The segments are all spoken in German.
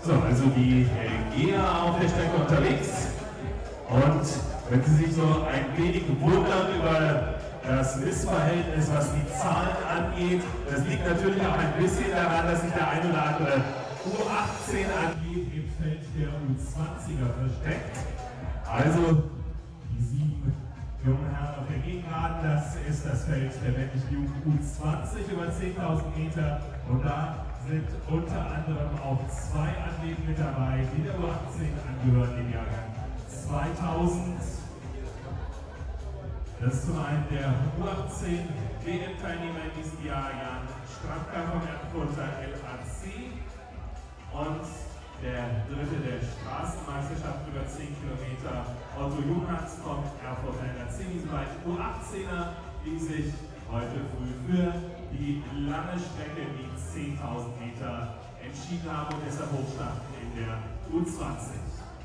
So, also die Geher auf der Strecke unterwegs. Und wenn Sie sich so ein wenig wundern über das Missverhältnis, was die Zahlen angeht, das liegt natürlich auch ein bisschen daran, dass sich der ein oder andere U18 angeht im Feld der U20er versteckt. Also die 7 jungen Herren auf der Gegengraden, das ist das Feld der männlichen Jugend U20 über 10.000 Meter. Und da sind unter anderem auch 2 Athleten mit dabei, die der U18 angehören, dem Jahrgang 2000. Das ist zum einen der U18 WM-Teilnehmer in diesem Jahr, Jan Strandka vom Erfurter LAC. Und der dritte der Straßenmeisterschaft über 10 Kilometer, Otto Junghans vom Erfurter LAC. Diese beiden U18er, die sich heute früh für die lange Strecke, die 10.000 Meter, entschieden haben und deshalb hochstarten in der U20.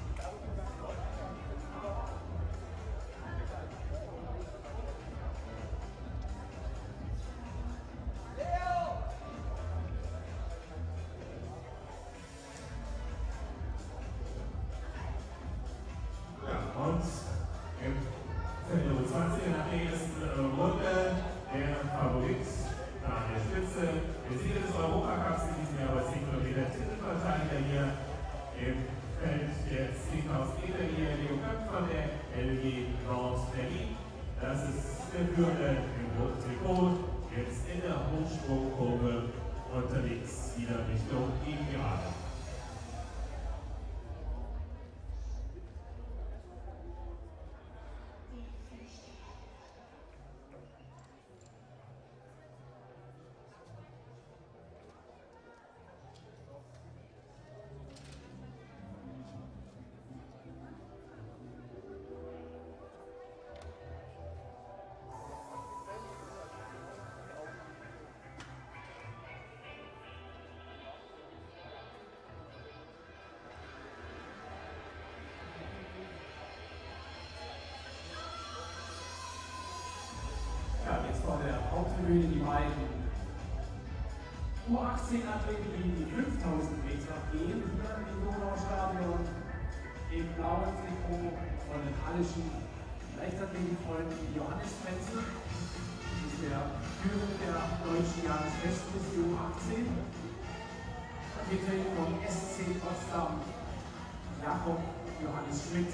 Und im Feld der U20 nach der ersten Runde der Favorit an der Spitze, der Sieger des Europacups in diesem Jahr bei 10 Kilometer, Titelverteidiger hier im Feld der 10.000 Meter hier, Leo Köpf von der LG Nord Berlin. Das ist der Führende im roten Trikot, jetzt in der Hochsprungkurve unterwegs, wieder Richtung Gegengerade. Jetzt vor der Haupttribüne die beiden U18-Athleten, die 5.000 Meter gehen, hier im Donau-Stadion im blauen Trikot von den hallischen Leichtathletikfreunden Johannes Frenzel. Das ist der Führer der deutschen Jahresbesten U18. Vertreter vom SC Potsdam, Jakob Johannes Schmidt.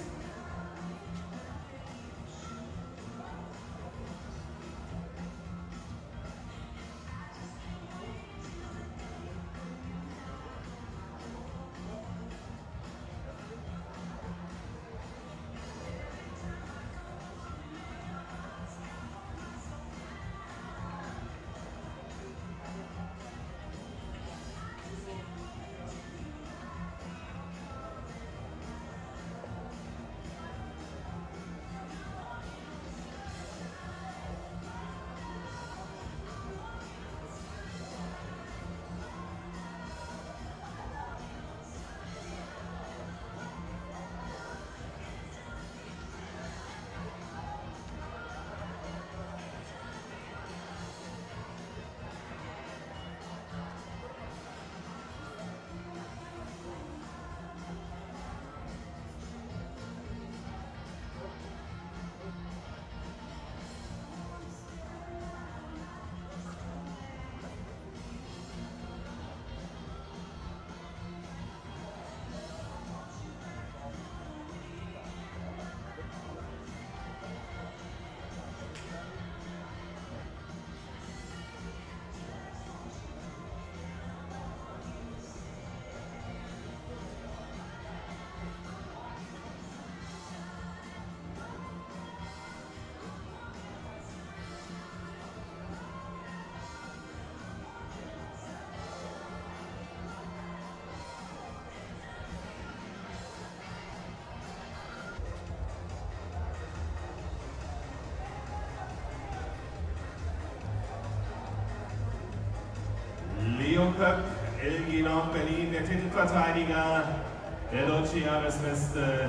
Leo Köpf, LG Nord Berlin, der Titelverteidiger, der deutsche Jahresbeste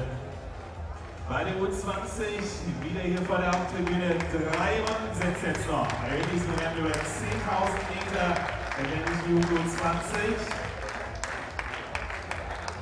bei der U20, wieder hier vor der Haupttribüne. 3 Runden setzt jetzt noch. In diesem Rennen über 10.000 Meter der männlichen U20.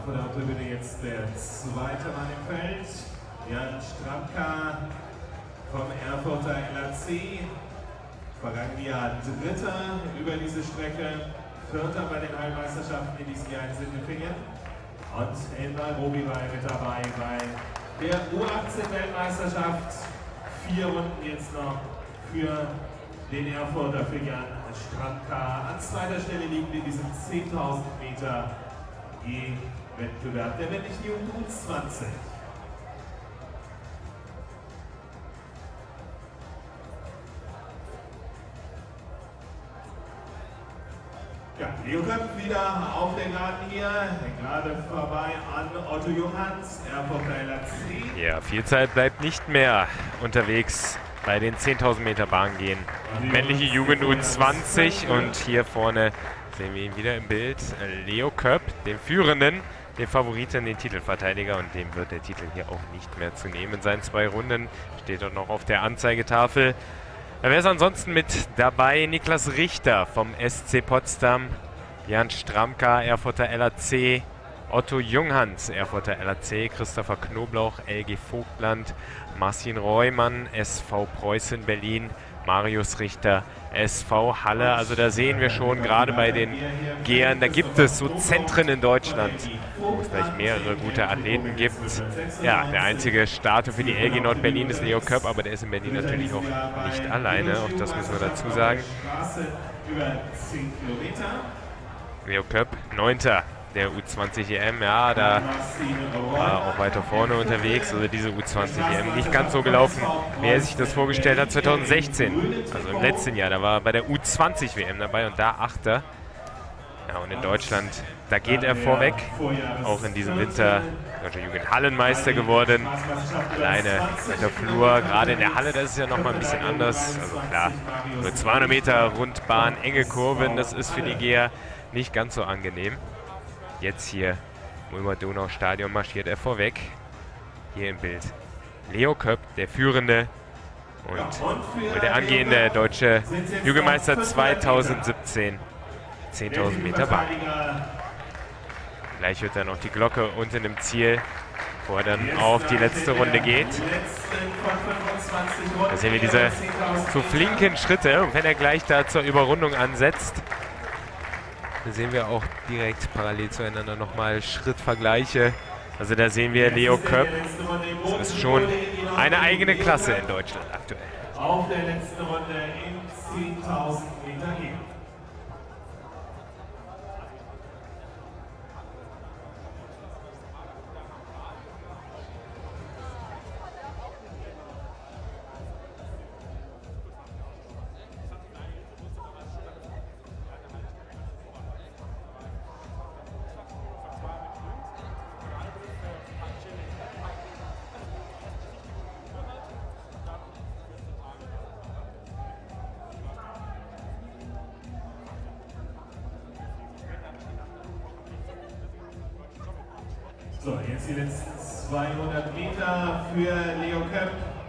vor der Tribüne jetzt der zweite Mann im Feld, Jan Stramka vom Erfurter LAC. Vergangenen Jahr Dritter über diese Strecke, Vierter bei den Hallenmeisterschaften in diesem Jahr in Sindelfingen. Und Elmar Robi war mit dabei bei der U18-Weltmeisterschaft. 4 Runden jetzt noch für den Erfurter, für Jan Stramka. An zweiter Stelle liegt in diesem 10.000 Meter Wettbewerb der männlichen U20. Ja, Leo Köpf wieder auf der Geraden hier, gerade vorbei an Otto Junghans, Erfurter LAC. Ja, viel Zeit bleibt nicht mehr unterwegs bei den 10.000 Meter Bahngehen. Männliche Jugend U20 und hier vorne sehen wir ihn wieder im Bild. Leo Köpf, den Führenden, den Favoriten, den Titelverteidiger, und dem wird der Titel hier auch nicht mehr zu nehmen sein. 2 Runden steht dort noch auf der Anzeigetafel. Da wäre es ansonsten mit dabei Niklas Richter vom SC Potsdam, Jan Stramka, Erfurter LAC, Otto Junghans, Erfurter LAC, Christopher Knoblauch, LG Vogtland, Marcin Reumann, SV Preußen Berlin, Marius Richter, SV Halle. Also da sehen wir schon, gerade bei den Gehern, da gibt es so Zentren in Deutschland, wo es gleich mehrere gute Athleten gibt. Ja, der einzige Starter für die LG Nord-Berlin ist Leo Köpf, aber der ist in Berlin natürlich auch nicht alleine, auch das müssen wir dazu sagen. Leo Köpf, 9. der U20 EM, ja, da war auch weiter vorne unterwegs. Also diese U20 EM nicht ganz so gelaufen, wie er sich das vorgestellt hat 2016, also im letzten Jahr. Da war er bei der U20 WM dabei und da 8. Ja, und in Deutschland, da geht er vorweg. Auch in diesem Winter deutscher Jugendhallenmeister geworden. Alleine mit der Flur, gerade in der Halle, das ist ja nochmal ein bisschen anders. Also klar, nur 200 Meter Rundbahn, enge Kurven, das ist für die Geher nicht ganz so angenehm. Jetzt hier im Ulmer Donau-Stadion marschiert er vorweg. Hier im Bild Leo Köpf, der Führende und der angehende deutsche Jugendmeister 2017. 10.000 Meter Bahn. Gleich wird dann noch die Glocke unten im Ziel, bevor er dann auf die letzte Runde geht. Da sehen wir diese so flinken Schritte. Und wenn er gleich da zur Überrundung ansetzt, da sehen wir auch direkt parallel zueinander nochmal Schrittvergleiche. Also da sehen wir Leo Köpf. Das ist schon eine eigene Klasse in Deutschland aktuell. Auf der letzten Runde in 10.000 Meter Heben. So, jetzt die letzten 200 Meter für Leo Köpf.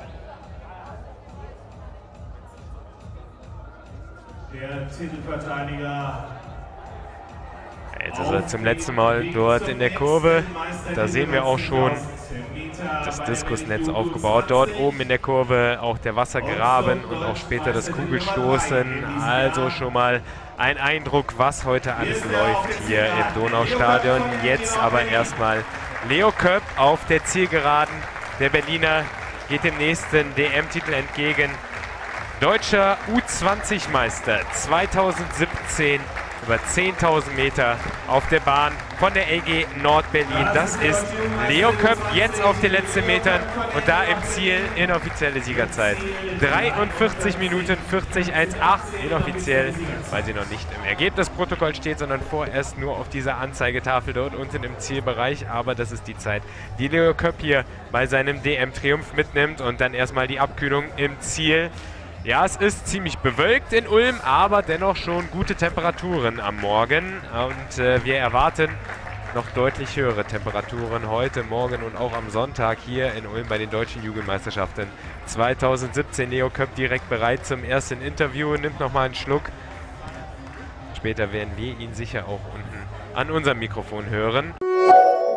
Der Titelverteidiger. Jetzt ist er zum letzten Mal dort in der Kurve. Da sehen wir auch schon das Diskusnetz aufgebaut. Dort oben in der Kurve auch der Wassergraben und auch später das Kugelstoßen. Also schon mal ein Eindruck, was heute alles läuft hier im Donaustadion. Jetzt aber erstmal Leo Köpf auf der Zielgeraden. Der Berliner geht dem nächsten DM-Titel entgegen. Deutscher U20-Meister 2017 über 10.000 Meter auf der Bahn von der LG Nord-Berlin. Das ist Leo Köpf jetzt auf den letzten Metern und da im Ziel inoffizielle Siegerzeit. 43 Minuten 40,18 inoffiziell, weil sie noch nicht im Ergebnisprotokoll steht, sondern vorerst nur auf dieser Anzeigetafel dort unten im Zielbereich. Aber das ist die Zeit, die Leo Köpf hier bei seinem DM-Triumph mitnimmt und dann erstmal die Abkühlung im Ziel. Ja, es ist ziemlich bewölkt in Ulm, aber dennoch schon gute Temperaturen am Morgen. Und wir erwarten noch deutlich höhere Temperaturen heute, morgen und auch am Sonntag hier in Ulm bei den Deutschen Jugendmeisterschaften 2017. Leo Köpf direkt bereit zum ersten Interview, nimmt nochmal einen Schluck. Später werden wir ihn sicher auch unten an unserem Mikrofon hören.